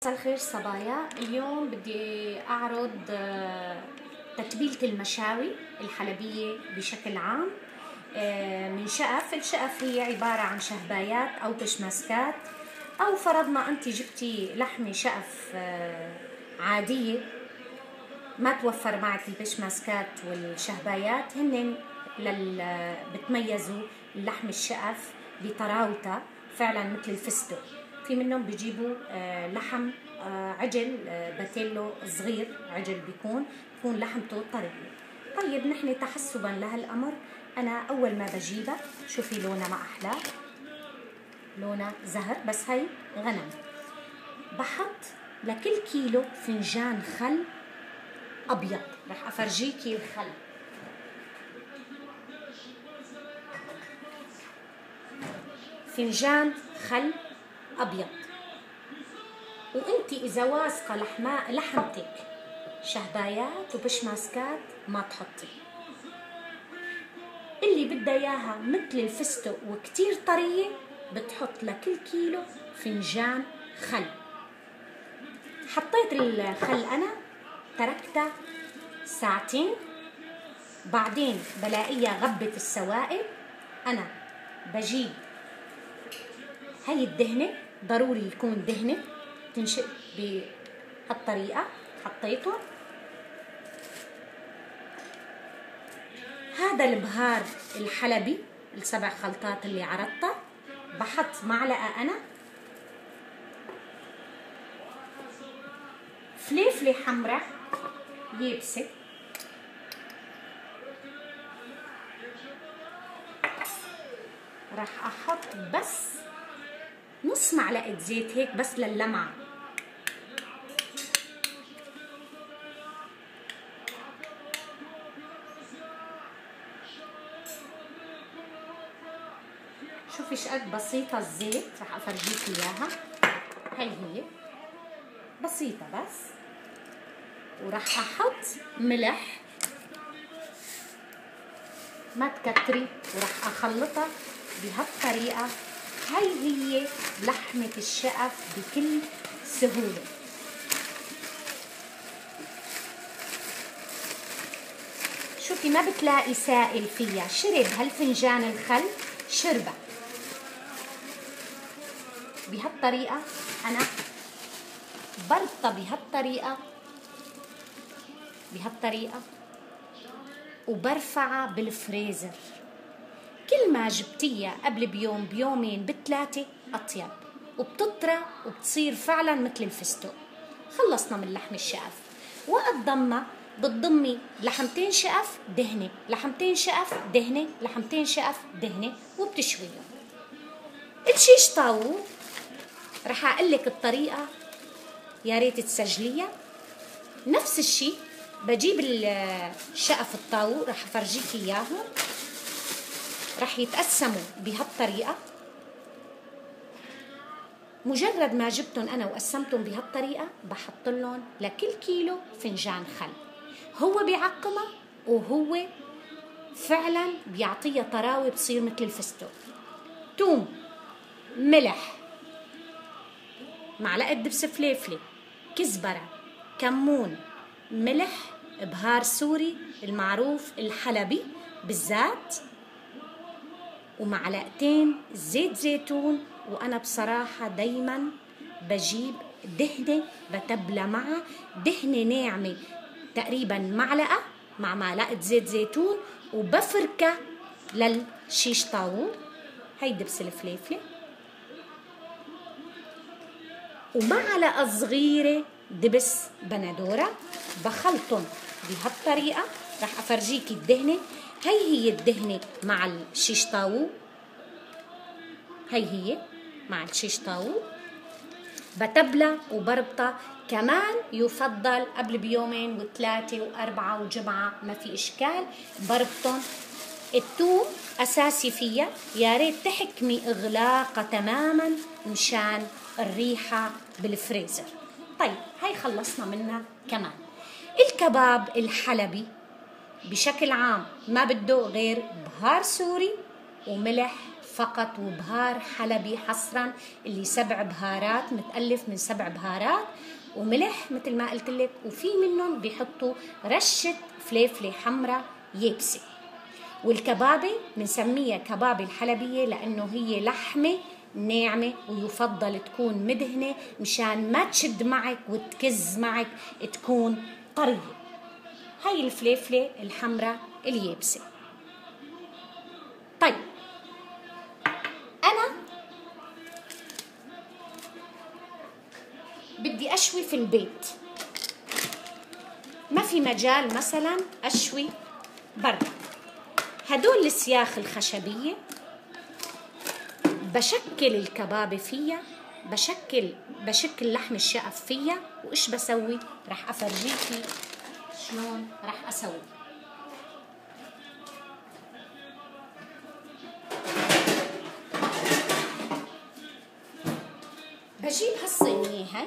مساء الخير صبايا. اليوم بدي أعرض تتبيلة المشاوي الحلبية بشكل عام من شقف. الشقف هي عبارة عن شهبايات أو بشماسكات، أو فرضنا أنت جبتي لحمة شقف عادية ما توفر معك البشماسكات والشهبايات، هن بتميزوا اللحم الشقف بطراوته فعلا مثل الفستق. في منهم بيجيبوا لحم عجل باتيلو صغير، عجل بيكون لحمته طرية. طيب نحن تحسبا لهالأمر أنا أول ما بجيبها، شوفي لونها ما أحلى، لونها زهر، بس هي غنم. بحط لكل كيلو فنجان خل أبيض. رح أفرجيكي الخل. فنجان خل أبيض. وانتي إذا واثقة لحمتك شهبايات وبشماسكات ما تحطي. اللي بدها إياها مثل الفستق وكتير طرية بتحط لكل كيلو فنجان خل. حطيت الخل أنا، تركتها ساعتين، بعدين بلاقيها غبت السوائل. أنا بجيب هاي الدهنة، ضروري يكون دهنة تنشئ بهالطريقة. حطيته. هذا البهار الحلبي السبع خلطات اللي عرضتها، بحط معلقة أنا فليفلة حمراء يابسة، راح أحط بس نص معلقة زيت هيك بس للمعة. شوفي شقد بسيطة الزيت، راح أفرجيك إياها. هي بسيطة بس. وراح أحط ملح ما تكتري، وراح أخلطها بهالطريقة. هي لحمة الشقف بكل سهولة. شوفي ما بتلاقي سائل فيها، شرب هالفنجان الخل شربة. بهالطريقة أنا بربطها بهالطريقة وبرفعها بالفريزر. كل ما جبتيها قبل بيوم بيومين بثلاثة أطيب، وبتطرى وبتصير فعلا مثل الفستق. خلصنا من لحم الشقف. وقت ضمها بتضمي لحمتين شقف دهنة، لحمتين شقف دهنة، لحمتين شقف دهنة، وبتشويهم. الشيش طاووق رح أقلك الطريقة، يا ريت تسجليها. نفس الشي بجيب الشقف الطاووق، رح أفرجيك إياهم. رح يتقسموا بهالطريقة. مجرد ما جبتهم أنا وقسمتهم بهالطريقة، بحط لهم لكل كيلو فنجان خل. هو بيعقمها وهو فعلا بيعطيها طراوة، بتصير مثل الفستق. توم، ملح، معلقة دبس فليفلة، كزبرة، كمون، ملح، بهار سوري المعروف الحلبي بالذات، ومعلقتين زيت زيتون. وأنا بصراحة دايما بجيب دهنة بتبلى معها، دهنة ناعمة تقريبا معلقة مع معلقة زيت زيتون، وبفركة للشيش طاووق. هي دبس الفليفلة، ومعلقة صغيرة دبس بندورة. بخلطهم بهالطريقة. رح أفرجيكي الدهنة. هي الدهنة مع الشيش طاووق. هي مع الشيش طاووق بتبلى وبربطها. كمان يفضل قبل بيومين وثلاثة وأربعة وجمعة، ما في إشكال، بربطهم. الثوم أساسي فيها، يا ريت تحكمي إغلاقها تماما مشان الريحة بالفريزر. طيب هاي خلصنا منها. كمان الكباب الحلبي بشكل عام ما بده غير بهار سوري وملح فقط، وبهار حلبي حصرا اللي 7 بهارات، متألف من 7 بهارات، وملح مثل ما قلت لك، وفي منهم بيحطوا رشة فليفلة حمراء يابسة. والكبابة بنسميها كبابة الحلبية لأنه هي لحمة ناعمة، ويفضل تكون مدهنة مشان ما تشد معك وتكز معك، تكون طرية. هاي الفليفلة الحمراء اليابسة. طيب أنا بدي أشوي في البيت، ما في مجال مثلا أشوي برا. هدول السياخ الخشبية بشكل الكبابة فيها، بشكل لحم الشقف فيها. وإيش بسوي؟ رح أفرجيكي شلون رح أسوي. بجيب هالصينية هاي،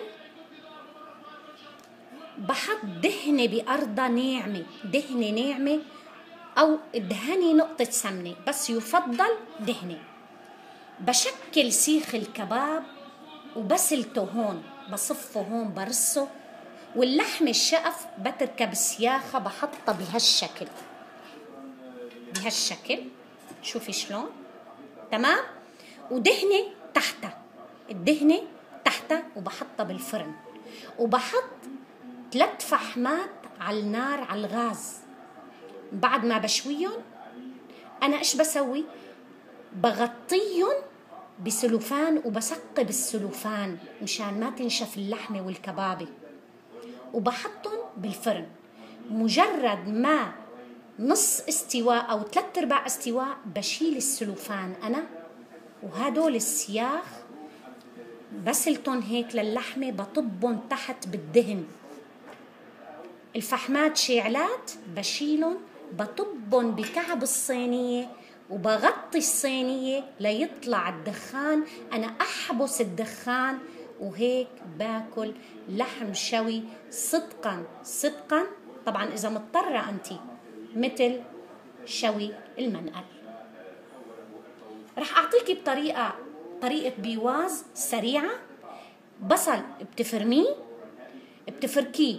بحط دهنة بأرضها ناعمة، دهنة ناعمة أو ادهني نقطة سمنة، بس يفضل دهنة. بشكل سيخ الكباب وبسلته هون، بصفه هون برصه، واللحم الشقف بتركب السياخة بحطها بهالشكل، بهالشكل. شوفي شلون؟ تمام. ودهنة تحتها، الدهنة تحتها، وبحطها بالفرن، وبحط 3 فحمات على النار على الغاز. بعد ما بشويهم أنا إيش بسوي؟ بغطيهم بسلوفان وبثقب السلوفان مشان ما تنشف اللحمة والكبابة، وبحطهم بالفرن. مجرد ما نص استواء أو 3/4 استواء بشيل السلوفان أنا، وهدول السياخ بسلتهم هيك للحمة، بطبهم تحت بالدهن. الفحمات شعلات بشيلهم، بطبهم بكعب الصينية، وبغطي الصينية ليطلع الدخان. أنا أحبس الدخان، وهيك باكل لحم شوي صدقا صدقا. طبعا إذا مضطرة أنتي مثل شوي المنقل. رح أعطيكي طريقة بيواز سريعة. بصل بتفركيه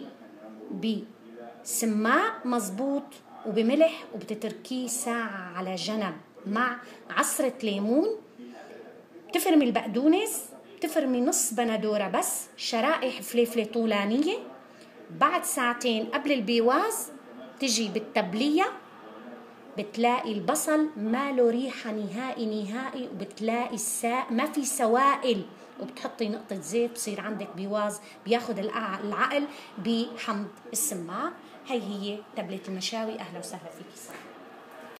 بسماع مزبوط وبملح، وبتتركيه ساعة على جنب مع عصرة ليمون. بتفرمي البقدونس، بتفرمي نص بندورة بس، شرائح فلفلة طولانية. بعد ساعتين قبل البيواز تجي بالتبلية، بتلاقي البصل ما له ريحة نهائي نهائي، وبتلاقي ما في سوائل، وبتحطي نقطة زيت، بصير عندك بيواز بياخد العقل بحمض السماق. هي تبلة المشاوي. أهلا وسهلا فيكي.